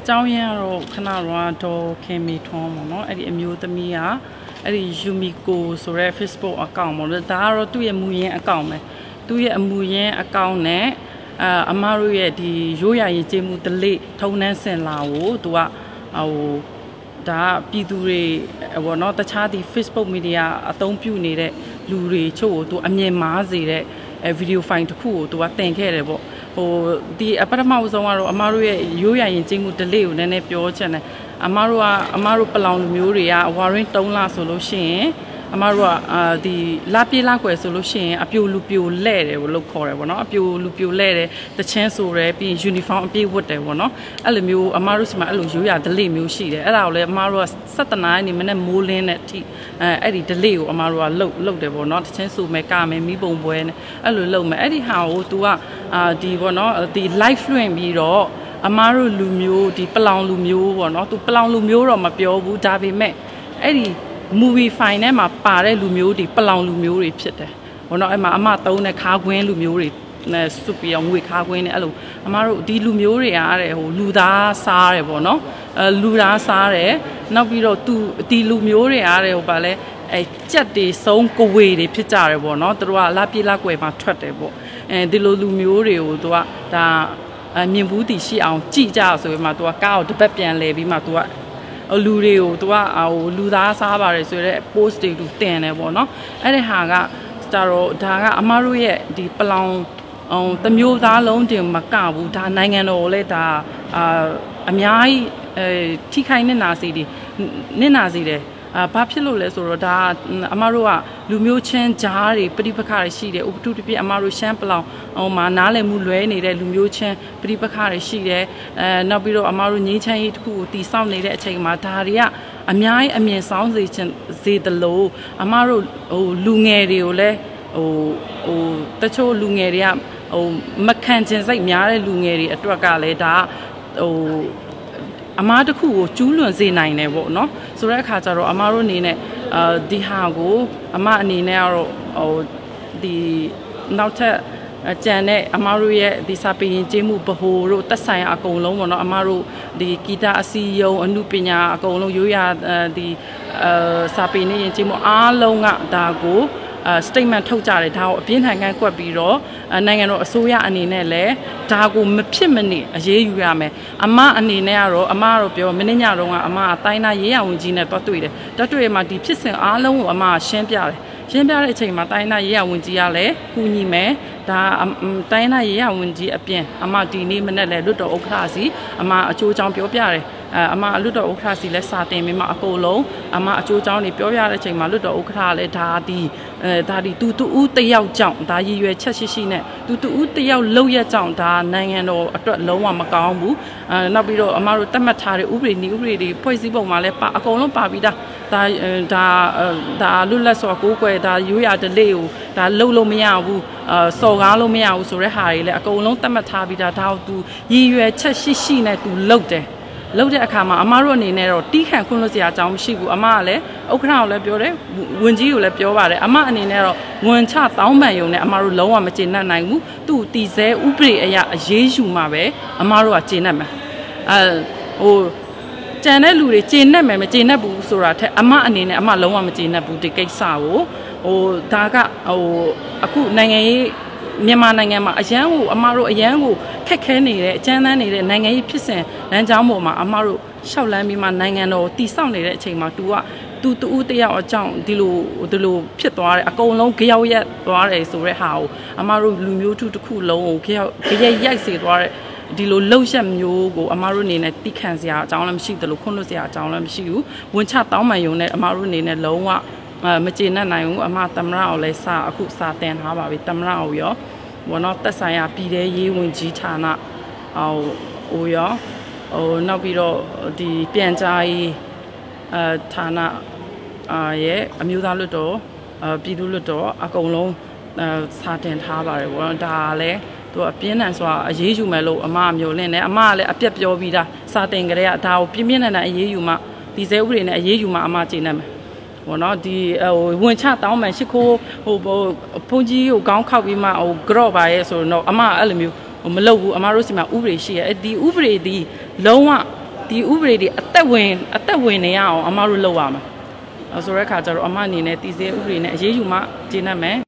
ကျောင်းရင်းကတော့ခဏတော့ခင်မီထွန်းပေါ့နော်အဲ့ဒီအမျိုးသမီးကအဲ့ဒီ Yumiko ဆိုတဲ့ Facebook account ပေါ့နော်ဒါကတော့သူ့ရဲ့မူရင်း account ပဲသူ့ရဲ့အမူရင်း account နဲ့အမတို့ရဲ့ဒီရိုးရာရင်ကျေးမှုတလေထုံနှန်းစင်လာကိုသူကဟိုဒါပြည်သူတွေပေါ့နော်တခြားဒီ Facebook media အသုံးပြုနေတဲ့လူတွေချို့ကိုသူအမြင်မားစေတဲ့ဗီဒီယိုဖိုင်တစ်ခုကိုသူကတင်ခဲ့တယ်ပေါ့ဟိုဒီပထမဆုံးကတော့အမတို့ရဲ့ရိုးရာရင်ကျေးမှုတလေကိုနည်းနည်းပြောချင်တယ်အမတို့ပလောင်လူမျိုးတွေကဝါရင်း3လဆိုလို့ရှိရင်အမတို့ကဒီလာပြေးလာကွယ်ဆိုလို့ရှိရင်အပြိုလူပြိုလဲ့တယ်လို့ခေါ်တယ်ပေါ့နော်အပြိုလူပြိုလဲ့တယ်တချင်းဆိုရဲပြီးရင် uniform အပြည့်ဝတ်တယ်ပေါ့နော်အဲ့လိုမျိုးအမတို့စီမှာအဲ့လိုရိုးရာဒလိမျိုးရှိတယ်အဲ့ဒါကိုလည်းအမတို့က17နာရီနေမနဲ့မိုးလင်းတဲ့အထိအဲ့ဒီဒလိကိုအမတို့ကလှုပ်တယ်ပေါ့နော်တချင်းဆိုမယ်ကမယ်မိဘုံပွဲနဲ့အဲ့လိုလှုပ်မယ်အဲ့ဒီဟာကို तू ကဒီပေါ့နော်ဒီ live လွှင့်ပြီးတော့အမားတို့လူမျိုးဒီပလောင်လူမျိုးပေါ့နော်သူပလောင်လူမျိုးတော့မပြောဘူးဒါပေမဲ့အဲ့ဒီ movie file ထဲမှာပါတဲ့လူမျိုးတွေပလောင်လူမျိုးတွေဖြစ်တယ်ဘောနော်အဲ့မှာအမသုံးတဲ့ခါခွင်းလူမျိုးတွေနဲ့စွပ်ပြီးအောင်ငွေခါခွင်းနဲ့အဲ့လိုအမတို့ဒီလူမျိုးတွေကတဲ့ဟိုလူသားစားတယ်ပေါ့နော်လူသားစားတယ်နောက်ပြီးတော့သူဒီလူမျိုးတွေကတဲ့ဟိုပါလဲအဲကြက်တွေဆုံးကိုဝေတွေဖြစ်ကြတယ်ပေါ့နော်သူတို့ကလာပြေးလာကွယ်မှာထွက်တယ်ပေါ့ဒီလိုလူမျိုးတွေကိုသူကဒါမြင်ဘူးတည်ရှိအောင်ကြည့်ကြဆိုပြီးမှ तू ကကားကိုတစ်ပတ်ပြန်လဲပြီးမှ तू ကလူတွေကို तू ကဟိုလူသားစားပါတယ်ဆိုရဲ post တွေ तू တင်တယ်ပေါ့နော်အဲ့ဒီဟာကတော့ဒါကအမတို့ရဲ့ဒီပလောင်တမျိုးသားလုံးတင်မကဘူးဒါနိုင်ငံတော်ကိုလည်းဒါအများကြီးထိခိုက်နေတာစီတယ်ဘာဖြစ်လို့လဲဆိုတော့ဒါအမတို့ကလူမျိုးချင်းကြားတွေပဋိပက္ခတွေရှိတယ်ဥပထုတပြအမတို့ရှမ်းပလောင်မှာနားလည်မှုလွဲနေတဲ့လူမျိုးချင်းပဋိပက္ခတွေရှိတယ်နောက်ပြီးတော့အမတို့ငြိမ်းချမ်းရေးတစ်ခုကိုတည်ဆောက်နေတဲ့အချိန်မှာဒါတွေကအများကြီးအမြင်ဆောင်စေတလို့အမတို့ဟိုလူငယ်တွေကိုလည်းဟိုတချို့လူငယ်တွေကဟိုမခံချင်စိတ်များတဲ့လူငယ်တွေအတွက်ကလည်းဒါဟိုအမားတစ်ခုကိုကျူးလွန်စေနိုင်တယ်ပေါ့နော်ဆိုတဲ့အခါကျတော့အမားတို့အနေနဲ့ဒီဟာကိုအမအနေနဲ့ကတော့ဟိုဒီနောက်ထပ်ကြံတဲ့အမားတို့ရဲ့ဒီစာပေယဉ်ကျေးမှုဗဟိုတို့တက်ဆိုင်အကုန်လုံးပေါ့နော်အမားတို့ဒီဂီတအစည်းအရုံးအမှုပညာအကုန်လုံးရိုးရာဒီစာပေနဲ့ယဉ်ကျေးမှုအားလုံးကဒါကိုstatement ထုတ်ကြတယ်ဒါကိုအပြင်းထန်ကန့်ကွက်ပြီးတော့နိုင်ငံတော်အစိုးရအနေနဲ့လည်းဒါကိုမဖြစ်မနေအရေးယူရမယ်အမအနေနဲ့ကတော့အမကတော့ပြောမင်းညတော့ကအမအတိုင်းသားရေးရဝန်ကြီးနဲ့တွတ်တွေ့တယ်တွတ်တွေ့မှာဒီဖြစ်စဉ်အားလုံးကိုအမရှင်းပြတယ်ရှင်းပြတဲ့အချိန်မှာတိုင်းသားရေးရဝန်ကြီးကလည်းကူညီမယ်ဒါတိုင်းသားရေးရဝန်ကြီးအပြင်အမဒီနေ့မနေ့လည်းလွတ်တော်ဥက္ကဋ္ဌစီအမအချိုးချောင်းပြောပြတယ်အမလွတ်တော်ဥက္ကဋ္ဌစီလည်းစာတင်ပြီးမှအကုန်လုံးအမအချိုးချောင်းတွေပြောပြတဲ့အချိန်မှာလွတ်တော်ဥက္ကဋ္ဌလည်းဒါဒီတူဦးတယောက်ကြောင့်ဒါရည်ရွယ်ချက်ရှိနဲ့တူဦးတယောက်လောက်ရကြောင့်ဒါနိုင်ငံတော်အတွက်လုံးဝမကောင်းဘူးနောက်ပြီးတော့အမတို့တတ်မှတ်ထားတဲ့ဥပဒေတွေဖွဲ့စည်းပုံမှာလည်းအကုန်လုံးပါပြီးဒါလွတ်လပ်စွာကိုးကွယ်ဒါရိုးရာဓလေ့ကိုဒါလုံးမရဘူးစော်ကားလို့မရဘူးဆိုတဲ့ဟာတွေလည်းအကုန်လုံးတတ်မှတ်ထားပြီးဒါကိုသူရည်ရွယ်ချက်ရှိနဲ့သူလုပ်တဲ့အခါမှာအမတို့အနေနဲ့တော့တီးခန့်ခွင့်လို့စရာအကြောင်းမရှိဘူးအမကလည်းဥက္ကဋ္ဌကိုလည်းပြောတယ်ဝန်ကြီးကိုလည်းပြောပါတယ်အမအနေနဲ့တော့ဝန်ချတောင်းပန်ယုံနဲ့အမတို့လုံးဝမကျေနပ်နိုင်ဘူးသူ့တီစဲဥပဒေအရအရေးယူမှာပဲအမတို့ကကျေနပ်မယ်ဟိုကြံတဲ့လူတွေကျေနပ်မယ်မကျေနပ်ဘူးဆိုတာထက်အမအနေနဲ့အမလုံးဝမကျေနပ်ဘူးဒီကိစ္စကိုဟိုဒါကဟိုအခုနိုင်ငံရေးမြန်မာနိုင်ငံမှာအရန်ကိုအမတို့အရန်ကိုခက်ခဲနေတဲ့အကျဉ်းသားနေတဲ့နိုင်ငံရေးဖြစ်စဉ်လမ်းကြောင်းပေါ်မှာအမတို့ရှောက်လန်းပြီးမှနိုင်ငံတော်တည်ဆောက်နေတဲ့အချိန်မှာသူတူတယောက်အကြောင်းဒီလိုဖြစ်သွားတယ်အကုန်လုံးကြောက်ရက်သွားတယ်ဆိုတဲ့ဟာကိုအမတို့လူမျိုးထုတစ်ခုလုံးကိုကြောက်ရိုက်စေသွားတဲ့ဒီလိုလှုပ်ရက်မျိုးကိုအမတို့အနေနဲ့တိခန့်စရာအကြောင်းလည်းမရှိသလိုခွင့်လွှတ်စရာအကြောင်းလည်းမရှိဘူးဝန်ချတောင်းပန်ယုံနဲ့အမတို့အနေနဲ့လုံးဝမကျေနပ်နိုင်ဘူးအမသမရကိုလည်းအခုစာတင်ထားပါပြီသမရကိုရောဘောနော်တက်ဆိုင်ရာပြည်ထောင်ရေးဝန်ကြီးဌာနဟိုရောနောက်ပြီးတော့ဒီပြန်ကြားရေးဌာနရဲ့အမျိုးသားလွှတ်တော်ပြည်သူ့လွှတ်တော်အကုန်လုံးစာတင်ထားပါတယ်ဘောနော်ဒါလည်းသူအပြင်းထန်စွာအရေးယူမယ်လို့အမမျိုးလင်းတယ်အမကလည်းအပြက်ပြောပြီးသားစာတင်ကြတဲ့ကဒါကိုပြင်းပြင်းထန်ထန်အရေးယူမှဒီစဲဥပဒေနဲ့အရေးယူမှအမကျေနပ်မယ်ဘောနော်ဒီဝင်ချတောင်းမှန်ရှ िख ိုးဟိုဘုန်းကြီးကိုကောင်းခောက်ပြီးမှဟိုကြော့ပါရဲ့ဆိုတော့အမအဲ့လိုမျိုးမလုပ်ဘူးအမတို့စီမှာဥပဒေရှိရဲ့ဒီဥပဒေဒီလုံးဝဒီဥပဒေတွေအသက်ဝင်နေရအောင်အမတို့လုပ်ရမှာဆိုတဲ့အခါကျတော့အမအနေနဲ့တည်ဆဲဥပဒေနဲ့အရေးယူမှကျင်းတတ်မယ်